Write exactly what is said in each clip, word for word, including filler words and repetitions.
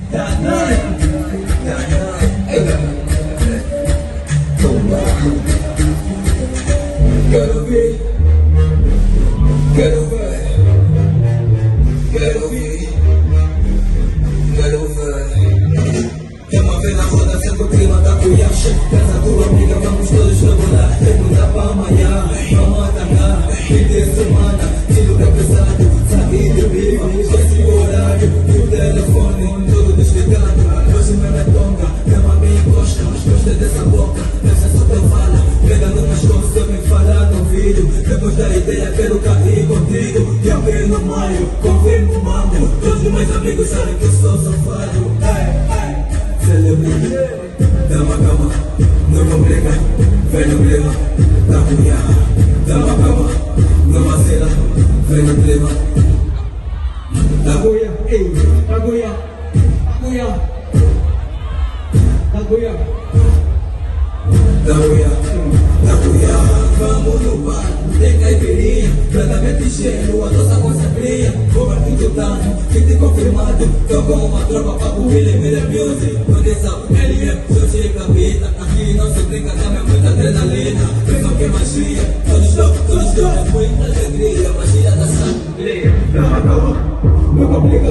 Quero ver, quero ver, quero ver, quero ver. Tem uma vez na roda, sempre o clima tá cuiacha. Casa tua amiga, vamos todos trabalhar. Tem muita pra amanhã, vamos atacar. Fim de semana, tiro é pesado. Sair de viva, esquece o horário. E o telefone, tudo desligado. Hoje mesmo é tonga, mesmo a minha encosta. Mas gosta dessa boca, dessa só teu fala. Pegando nas coisas, eu me falar no vídeo. Depois da ideia, quero cair contigo. E abrir no maio, confirmo, mamo. Todos os meus amigos sabem que eu sou safado. Celebrity, dama cama, não complica, vem no clima, da cunha. Dama cama, não vacila, vem no clima. Da cunha, ei, da cunha, da cunha, da cunha, da cunha, da cunha. Vamos no bar, tem caipirinha, plenamente cheio, a nossa coisa fria. Vou partir do dano, fique confirmado. Tô com uma tropa pra bulir, Miller Music. Condição, L M, Xuxa e Capita. Aqui não se brinca, também é muita adrenalina. Pensam que é magia, todos loucos, todos loucos. Muita alegria, magia da sangria. Calma, calma, não complica.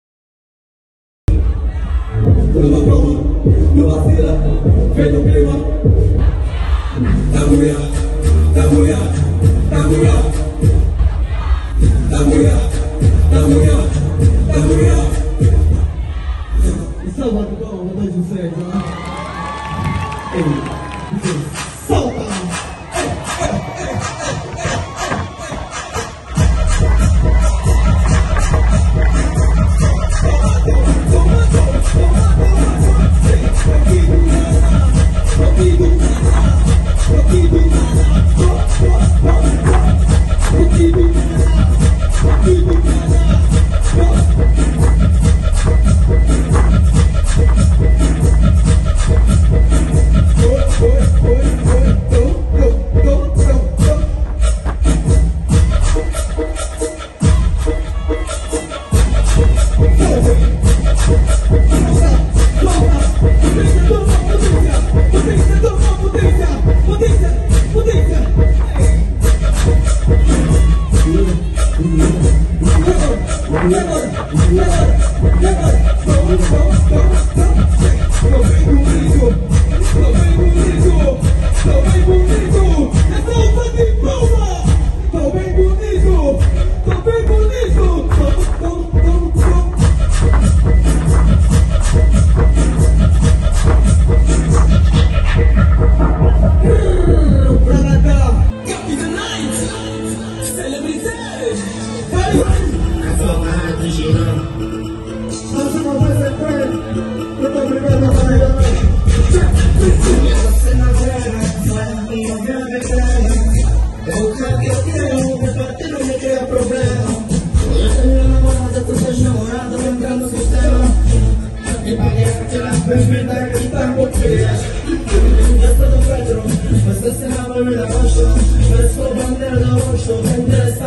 Calma, calma, não vacila, vem no clima. Da mulher, da mulher, da mulher, da mulher, da mulher, da mulher. E salva de palma, vontade de vocês, né? Ei, solta!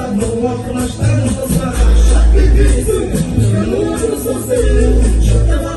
Interessado no rock, mas tá no seu sarrafo. Já que isso, eu não sou seu. Já tava